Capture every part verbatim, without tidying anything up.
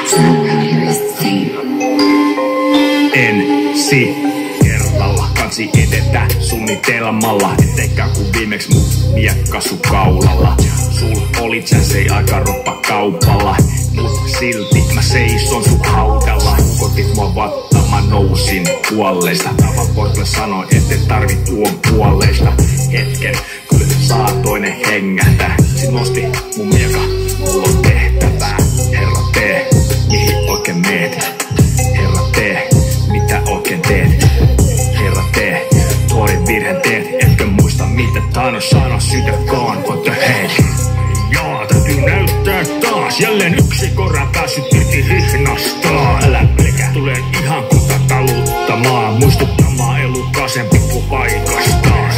Ensi kerralla kansi edetä suunnitelmalla, etteikä kun viimeksi mut miekkasu kaulalla. Sul olit sä se aika roppa kaupalla, mut silti mä seison sun haudalla. Kotit mua vatta, mä nousin kuolleista. Tavan poikille sanoi, ettei tarvi tuon puolleista. Hetken, kyllä saatoinen hengähtää. Sit nosti mun mieka, mulla on tehtävää. Herra tee, mihin oikein meet. Herra tee, mitä oikein teet. Herra tee, tuorin virheen teet. Etkö muista mitä Thanos sanoi, sytäkaan, what the heck. Jaa, täytyy näyttää taas. Jälleen yksi korra päässyt irti hihnasta. Älä pelkää, tulen ihan kuta taluttamaan. Muistuttamaan elukasen pikkupaikastaan.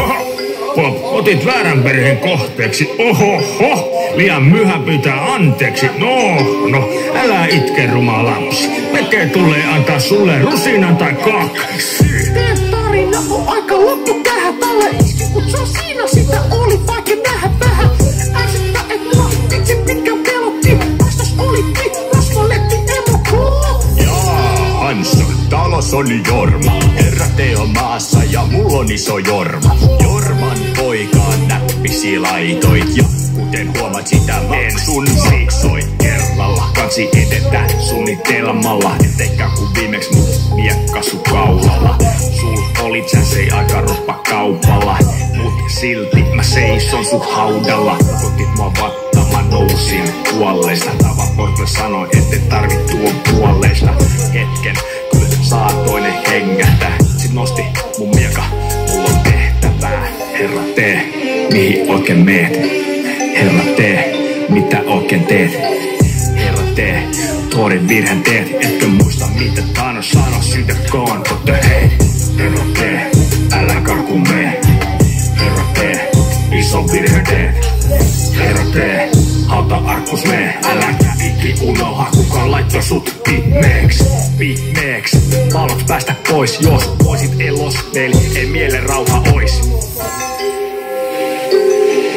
Pop, otit väärän perheen kohteeksi. Ohoho, liian myöhä pyytää anteeksi. No, no, älä itke ruma lapsi. Peke tulee antaa sulle rusinan tai kaksi. Tee tarina on aika loppu tähän. Tällä iski, mut se on siinä sitä oli vaikea nähdä vähän. Ärsyttä et mua, itse mitkä pelotti. Vastas olikin, rasvaletti emokko. Jaa, Hansson, talos on Jorma. Herra Teo maassa ja mulla on iso Jorma. Jorman poikaan näppisi laitoit ja kuten huomaat sitä en sun maksoit kerralla. Kansi edetä suunnitelmalla, etteikä kun viimeksi mut miekkasu kaulalla. Sul olit sä se aika roppa kaupalla, mut silti mä seison sun haudalla. Kotit mua vatta, mä nousin kuolleista. Tavan poikille sanoi, ettei tarvi tuon puolleista. Hetken, kyllä saatoinen hengähtää. Sit nosti mun mieka, mulla on tehtävää. Herra tee, mihin oikein meet. Herra tee, mitä oikein teet. Herra tee, tuorin virheen teet. Etkö muista mitä Thanos sanoi, sytäkaan, what the heck. Herra tee, älä karku mee. Herra tee, iso virhe teet. Herra tee, hauta-arkkus mee. Äläkä iki unoha, kuka laittoi sut pimeeks. Pimeeks, valot päästä pois, jos voisit elos, veli, ei mielen rauha ois.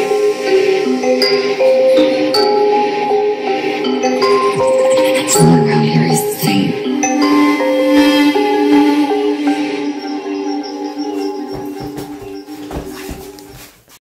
Mm.